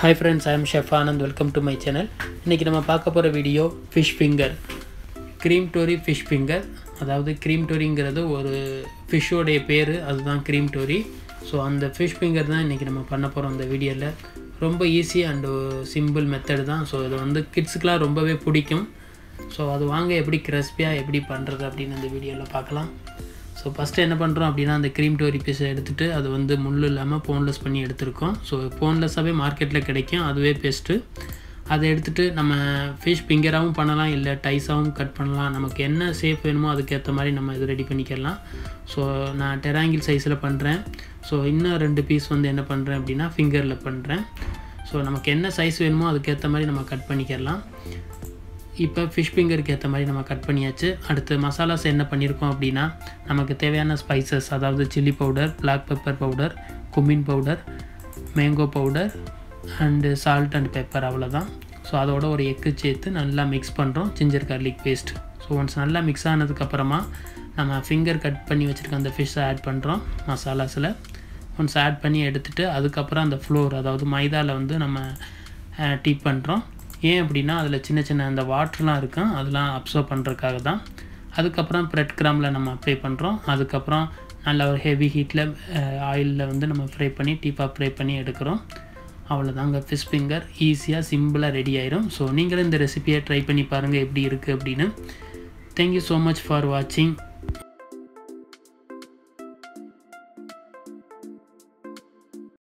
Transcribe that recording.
Hi friends, I am Chef Anand. Welcome to my channel. இன்னைக்கு நம்ம பார்க்க போற video fish finger. Cream tori fish finger. அதாவது cream toriங்கிறது ஒரு fish ஓட பேரு, அதுதான் cream tori. ஸோ அந்த fish finger தான் இன்னைக்கு நம்ம பண்ண போறோம் இந்த வீடியோல. ரொம்ப ஈஸி அண்ட் சிம்பிள் மெத்தட் தான். ஸோ இது வந்து கிட்ஸ்க்குலாம் ரொம்பவே பிடிக்கும். ஸோ அது வாங்க எப்படி கிறிஸ்பியாக எப்படி பண்ணுறது அப்படின்னு இந்த வீடியோவில் பார்க்கலாம். ஸோ ஃபஸ்ட்டு என்ன பண்ணுறோம் அப்படின்னா அந்த க்ரீம் டோரி பீஸை எடுத்துகிட்டு அது வந்து முள் இல்லாமல் போன்லெஸ் பண்ணி எடுத்துருக்கோம். ஸோ போன்லெஸ்ஸாகவே மார்க்கெட்டில் கிடைக்கும், அதுவே பெஸ்ட்டு. அதை எடுத்துகிட்டு நம்ம ஃபிஷ் ஃபிங்கராகவும் பண்ணலாம், இல்லை டைஸாகவும் கட் பண்ணலாம். நமக்கு என்ன ஷேப் வேணுமோ அதுக்கேற்ற மாதிரி நம்ம இது ரெடி பண்ணிக்கலாம். ஸோ நான் டெராங்கிள் சைஸில் பண்ணுறேன். ஸோ இன்னும் 2 பீஸ் வந்து என்ன பண்ணுறேன் அப்படின்னா ஃபிங்கரில் பண்ணுறேன். ஸோ நமக்கு என்ன சைஸ் வேணுமோ அதுக்கேற்ற மாதிரி நம்ம கட் பண்ணிக்கலாம். இப்போ ஃபிஷ் ஃபிங்கருக்கு ஏற்ற மாதிரி நம்ம கட் பண்ணியாச்சு. அடுத்து மசாலாஸ் என்ன பண்ணியிருக்கோம் அப்படின்னா நமக்கு தேவையான ஸ்பைசஸ், அதாவது chilli powder, black pepper powder, cumin powder, mango powder and salt and pepper, அவ்வளோதான். ஸோ அதோட ஒரு எக்கு சேர்த்து நல்லா மிக்ஸ் பண்ணுறோம், ginger garlic paste. So once நல்லா மிக்ஸ் ஆனதுக்கப்புறமா நம்ம ஃபிங்கர் கட் பண்ணி வச்சுருக்க அந்த ஃபிஷ்ஷை ஆட் பண்ணுறோம் மசாலாஸில். ஒன்ஸ் ஆட் பண்ணி எடுத்துகிட்டு அதுக்கப்புறம் அந்த ஃப்ளோர், அதாவது மைதாவில் வந்து நம்ம டீப் பண்ணுறோம். ஏன் அப்படின்னா அதில் சின்ன சின்ன அந்த வாட்டர்லாம் இருக்கும், அதெல்லாம் அப்சர்வ் பண்ணுறதுக்காக தான். அதுக்கப்புறம் ப்ரெட் கிராமில் நம்ம அப்ளை பண்ணுறோம். அதுக்கப்புறம் நல்ல ஒரு ஹெவி ஹீட்டில் ஆயிலில் வந்து நம்ம ஃப்ரை பண்ணி டீப்பாக ஃப்ரை பண்ணி எடுக்கிறோம். அவ்வளோதாங்க, ஃபிஷ் ஃபிங்கர் ஈஸியாக சிம்பிளாக ரெடி ஆயிரும். ஸோ நீங்களும் இந்த ரெசிபியை ட்ரை பண்ணி பாருங்கள் எப்படி இருக்குது அப்படின்னு. தேங்க்யூ ஸோ மச் ஃபார் வாட்சிங்.